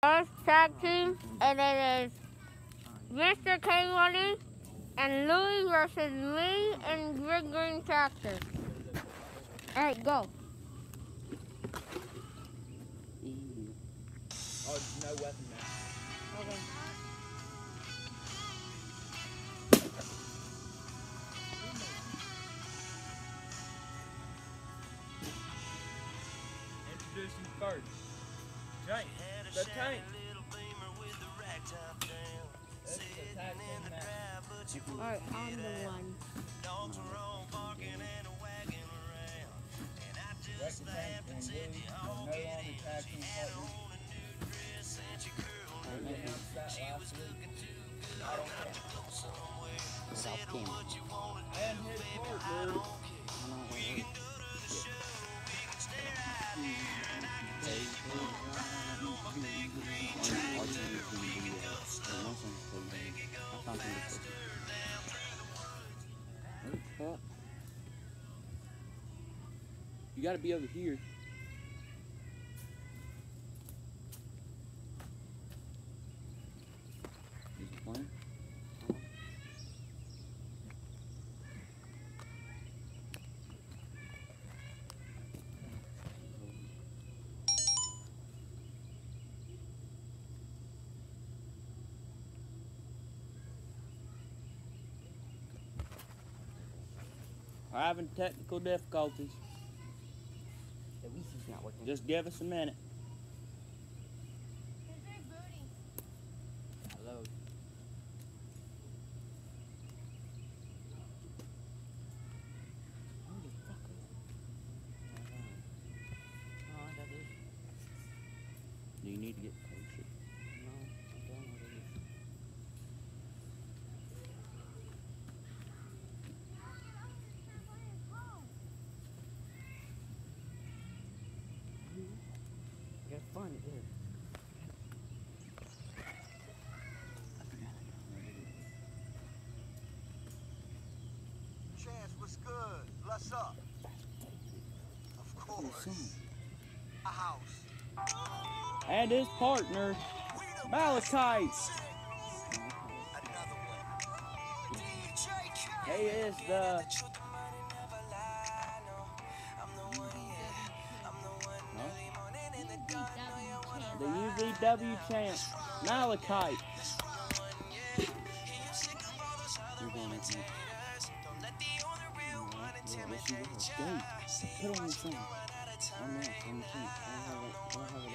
First tag team, and it is Mr. K Money and Louie versus Lee and Greg Green Tractor. Alright, go. Oh, no weapon now. Okay. Introducing first. Tank. The tank. This is the tag team match. Alright, I'm the one. Wreck the tank and Louie are no longer tag team partners. We announced that last week. I don't care. And his partner. You gotta be over here. Is it playing? We're having technical difficulties. The Wi-Fi's not working. Just give us a minute. Hello. Do you need to get closer? No, I don't know what it is. You have fun here. Chance, what's good? What's up? Of course. A house. And his partner, Malachite. He is the UVW champ, Malachite. Put on your phone. I'm not on the phone. I don't have it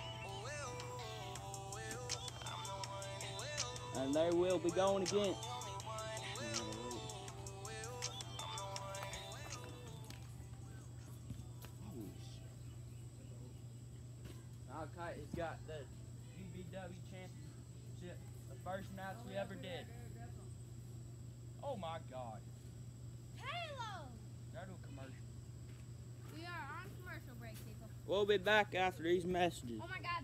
on. And they will be going again. Malachite has got the UVW championship, the first match we ever did. Oh my God. Halo! Go to a commercial. We are on commercial break, people. We'll be back after these messages. Oh my God.